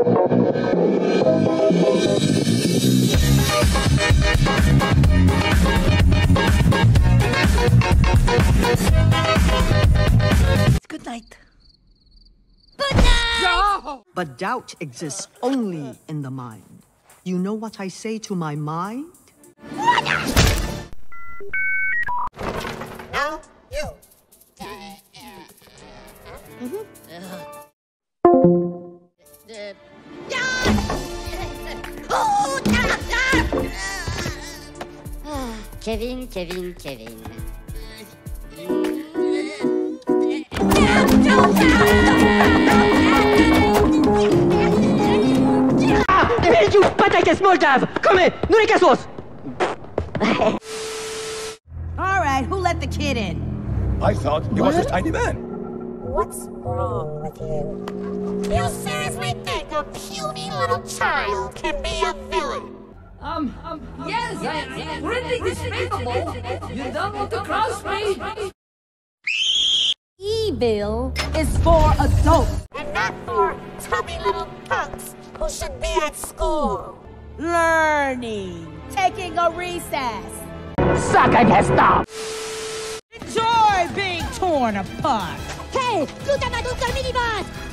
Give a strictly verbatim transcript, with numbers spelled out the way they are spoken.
Good night. Good night! No! But doubt exists only in the mind. You know what I say to my mind? No, you. Mm-hmm. Kevin, Kevin, Kevin. Hey, you patates Moldav! Come, nous les cassos! All right, who let the kid in? I thought he was a tiny man. What's wrong with you? You seriously think a puny little child can be a villain? Um, um, yes, it's pretty despicable. You don't want to cross me. Evil is for adults. And not for tubby little punks who should be at school. Learning. Taking a recess. Sucking has stopped! Enjoy being torn apart. Hey, tú te mató un minibus!